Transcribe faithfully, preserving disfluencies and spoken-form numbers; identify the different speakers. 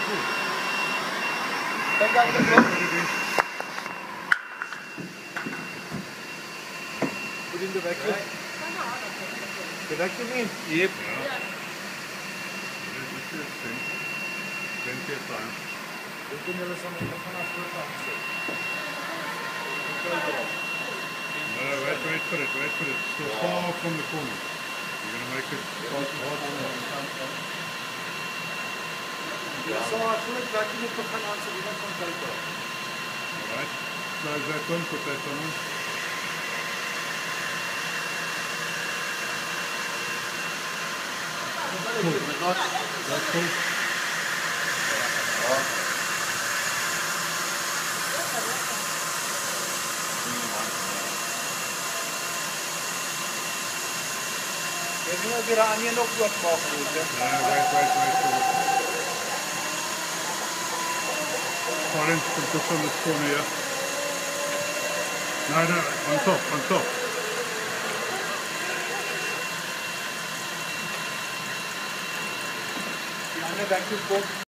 Speaker 1: Take out the floor. Put in the vacuum. The vacuum in? Yep.
Speaker 2: Plenty of time. No, wait, wait for it, wait for it. So far from the corner. You're going to make it hot, hot.
Speaker 1: So I feel like vacuum it for fun answer, we don't control it.
Speaker 2: Alright. Close that one, put that one on. Cool. That's cool.
Speaker 1: Jy moet die onion ook oopmaak moet.
Speaker 2: Ja, wait, wait, wait for it. Orange, put this on this corner here. No, no, on top, on top.
Speaker 1: Die ander vacuum pop.